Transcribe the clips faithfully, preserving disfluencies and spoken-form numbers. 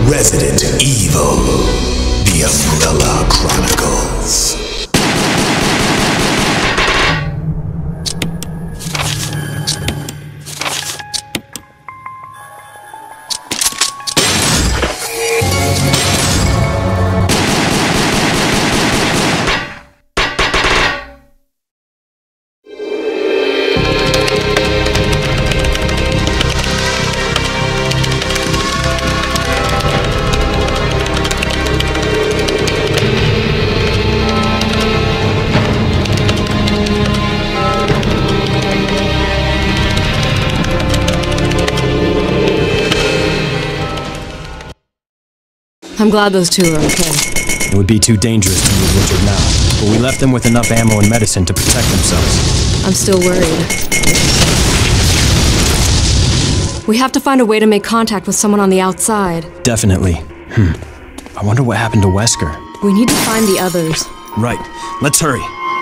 Resident Evil, The Umbrella Chronicles. I'm glad those two are okay. It would be too dangerous to move Richard now, but we left them with enough ammo and medicine to protect themselves. I'm still worried. We have to find a way to make contact with someone on the outside. Definitely. Hmm. I wonder what happened to Wesker. We need to find the others. Right. Let's hurry.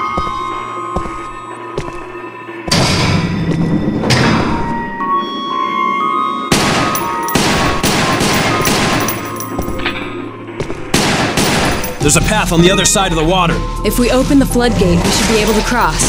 There's a path on the other side of the water. If we open the floodgate, we should be able to cross.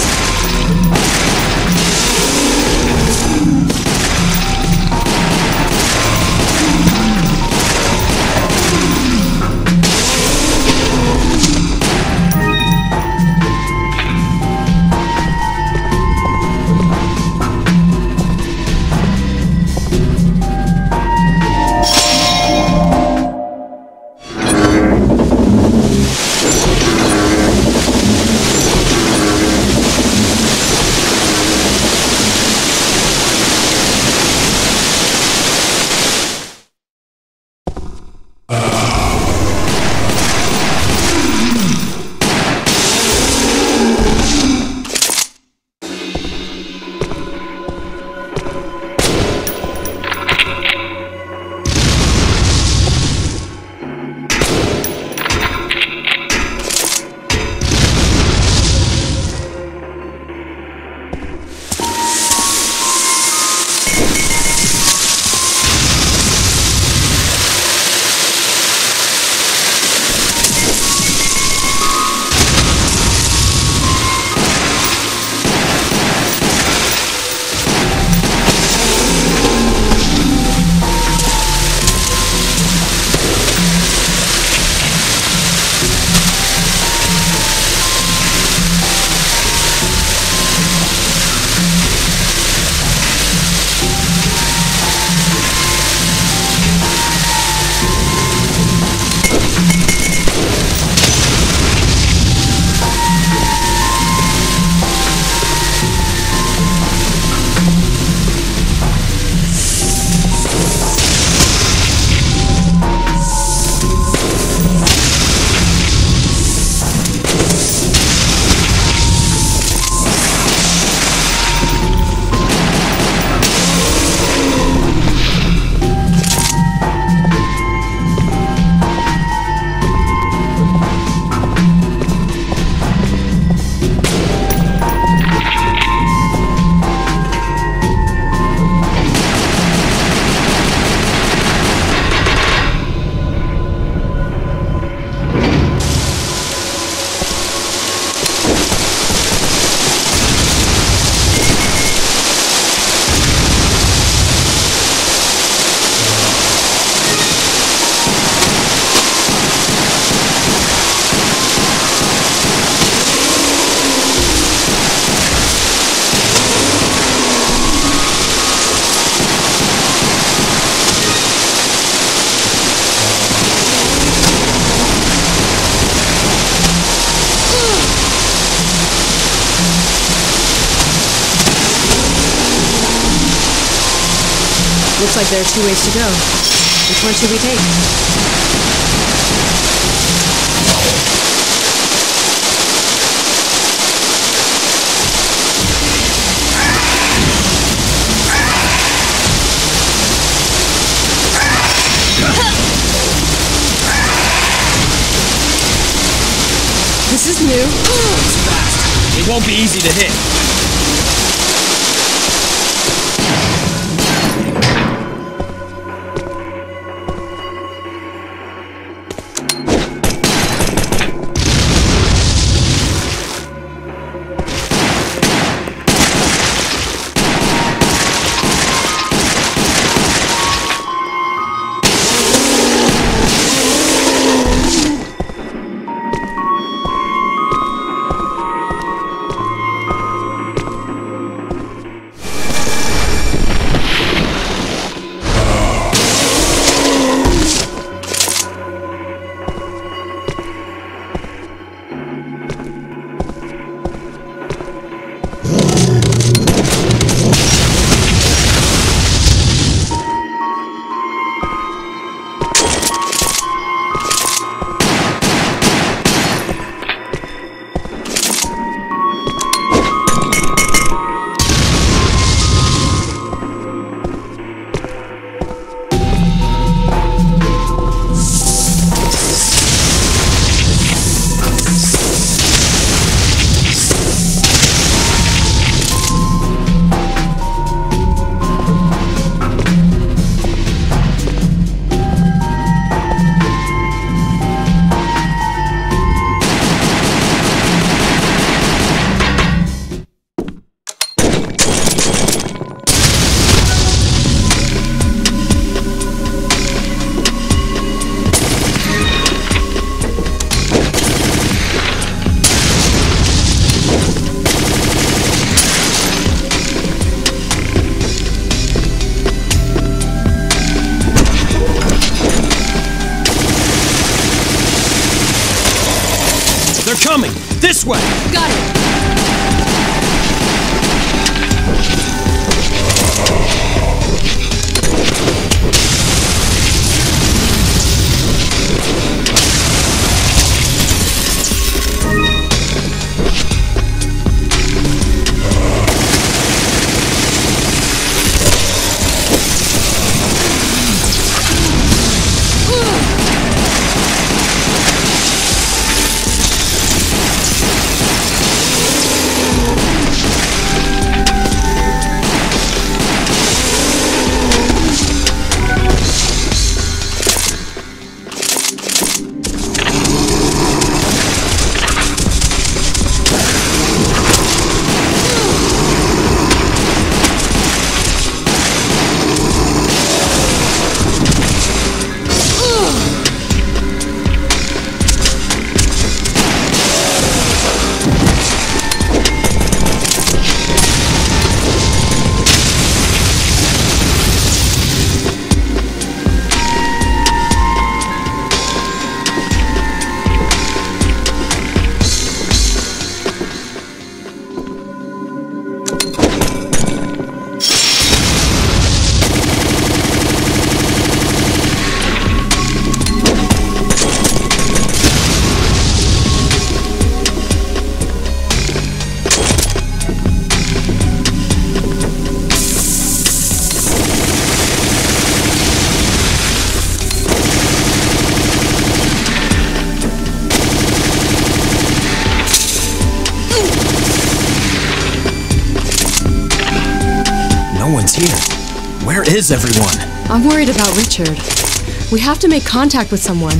Looks like there are two ways to go. Which one should we take? This is new. It's fast. It won't be easy to hit. coming! This way! Got it! Here. Where is everyone? I'm worried about Richard. We have to make contact with someone.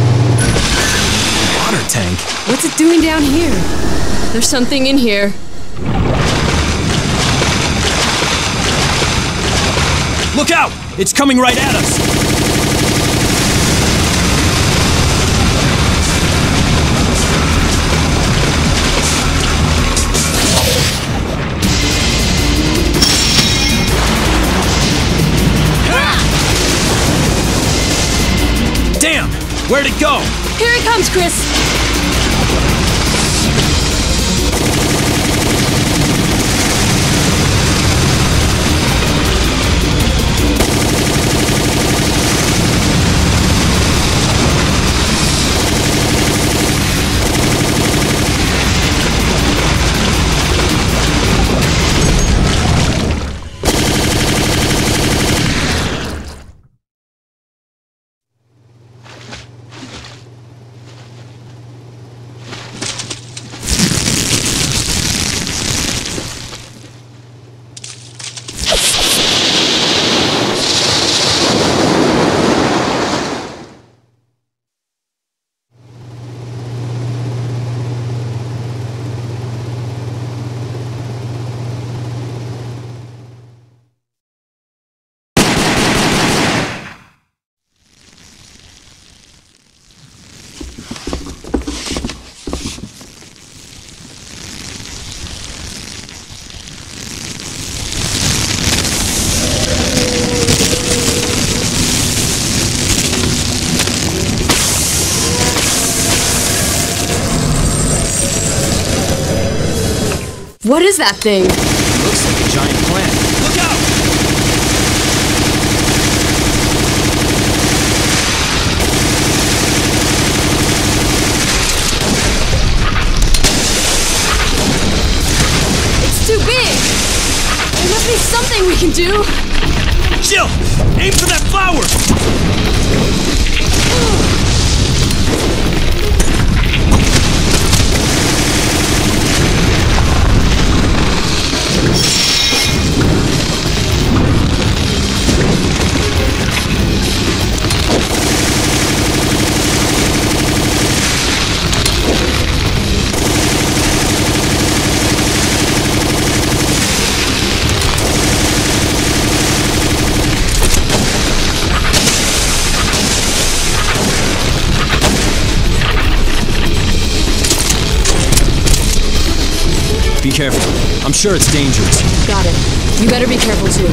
What's it doing down here? There's something in here. Look out! It's coming right at us! Damn! Where'd it go? Here it comes, Chris! What is that thing? Looks like a giant plant. Look out! It's too big! There must be something we can do! Jill! Aim for that flower! Be careful. I'm sure it's dangerous. Got it. You better be careful too.